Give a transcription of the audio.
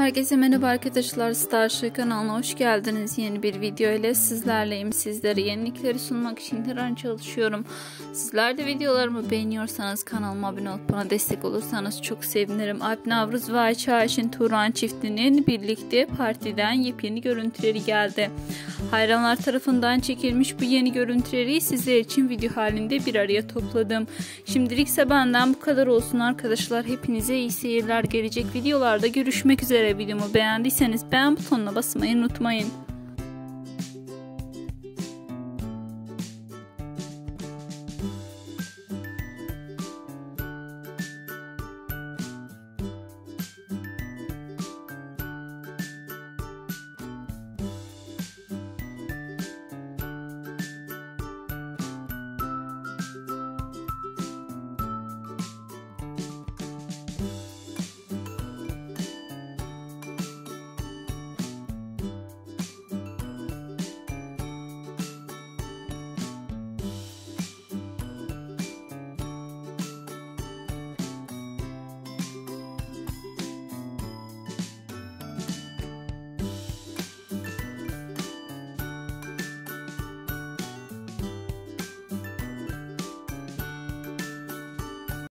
Herkese merhaba arkadaşlar, Starship kanalına hoş geldiniz. Yeni bir video ile sizlerleyim. Sizlere yenilikleri sunmak için her an çalışıyorum. Sizler de videolarımı beğeniyorsanız kanalıma abone olup bana destek olursanız çok sevinirim. Alp Navruz ve Ayça Ayşin Turan çiftinin birlikte partiden yepyeni görüntüleri geldi. Hayranlar tarafından çekilmiş bu yeni görüntüleri sizler için video halinde bir araya topladım. Şimdilikse benden bu kadar olsun arkadaşlar. Hepinize iyi seyirler. Gelecek videolarda görüşmek üzere. Videomu beğendiyseniz beğen butonuna basmayı unutmayın.